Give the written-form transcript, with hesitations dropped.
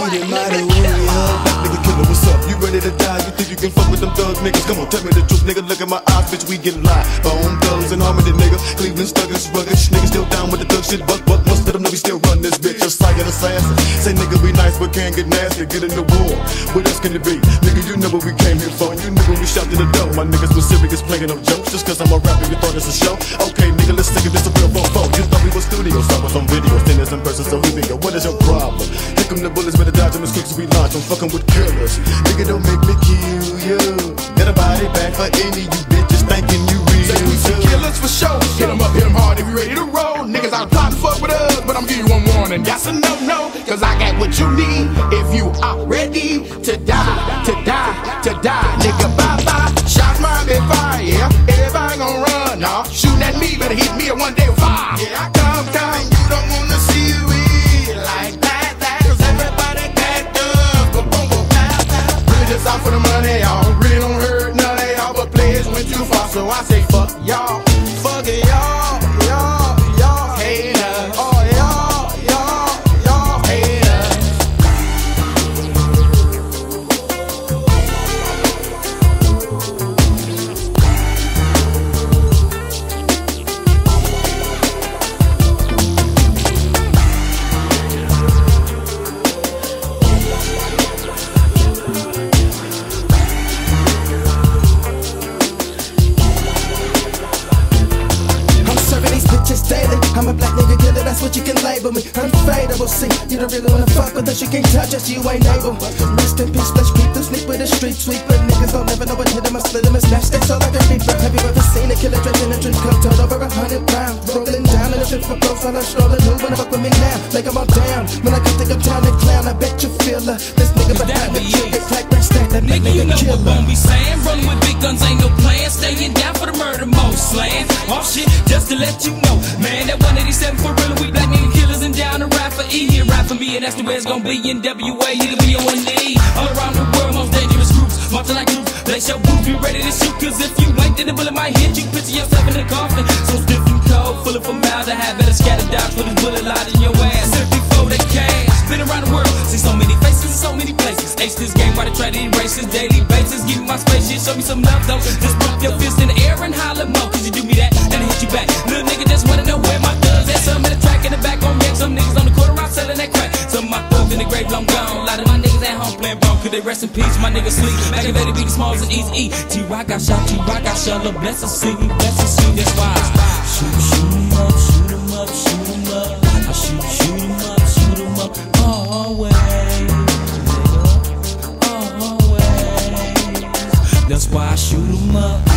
mighty warrior. Black nigga killer, what's up? You ready to die? You think you can fuck with them thug niggas? Come on, tell me the truth, nigga. Look at my eyes, bitch, we get live. Bone thugs and harmony, nigga. Cleveland stuggers, ruggish, niggas still down with the thug shit. But most of them know we still run this bitch. Just like an assassin. Say nigga we nice, but can't get nasty. Get in the war. What else can it be? Nigga, you know what we came here for. You knew when we shot to the door. My niggas was serious, playing up jokes. Just cause I'm a rapper, you thought it's a show? Okay, nigga, let's take it, this a real fofo. You thought we was studios, I was on video. Then there's in person, so we bigger. What is your problem? Here come the bullets, better dodge them as quick as we launch. I'm fucking with killers. Nigga, don't make me kill you. Get a body back for any you bitches thinking you real. Say we some killers for sure. Hit 'em up, hit 'em hard if you ready to roll. Niggas out plotting to fuck with us, but I'm giving you one warning. That's a no-no, cause I got what you need. If you are ready to die, to die, to die. Nigga, bye-bye. Shots might be fire, yeah. Everybody gon' run, nah. Shooting at me, better hit me at one day with fire. Yeah, I come, you don't wanna see it like that. Cause everybody got done. Boom, boom, boom, pow, pow. Really just out for the money, y'all. Really don't hurt none of y'all, but players went too far. So I say fuck y'all. Fuck it, y'all, y'all haters. Oh, y'all haters. Daily. I'm a black nigga killer, that's what you can label me. Unfadable, see, you don't really wanna fuck with us, you can't touch us, you ain't able. Rest in peace, let's keep the sleep with the street sweeper. Niggas don't never know what hit them, I split them and snatch they soul like a reaper. Have you ever seen a killer dressed in a trench coat, told over 100 pounds? Rolling down in a trip for close, all I strolling, who wanna fuck with me now? Like I'm all down, when I come think I'm trying to clown, I bet you feel her. This nigga behind the kill, get like that stack, that nigga you know killer. What won't be saying, running with big guns ain't no plan. Staying down for the murder, most slaying. Off shit, just to let you know, man, that 187 for real, we black nigga killers and down to rap for E. Here rap for me, and that's the way it's gonna be in WA. It'll be on E. All around the world, most dangerous groups, marching like troops. Place your boots, be ready to shoot, cause if you ain't, then the bullet might hit you. Picture yourself in the coffin, so stiff and cold, full of formaldehyde. Better scatter dodge for this bullet lodge in your ass. Simply for the cash, been around the world, see so many faces in so many places. Ace this game, why they try to erase this daily basis. Give me my space shit, show me some love though. Just pump your fist in the air and holler mo, cause you do me that, and I hit you back. Little nigga just wanna know where my thugs at. Some in the track in the back on deck, some niggas on the corner around selling that crack. Some of my thugs in the grave long gone. A lot of my niggas at home playing bone, could they rest in peace? My niggas sleep, Machiavelli be the smalls and easy E. T-Rock got shot, T-Rock got shot. Love bless the city, that's why shoot 'em up, shoot 'em up, shoot 'em up. I shoot 'em up, shoot 'em up. Always, nigga, always. That's why I shoot 'em up.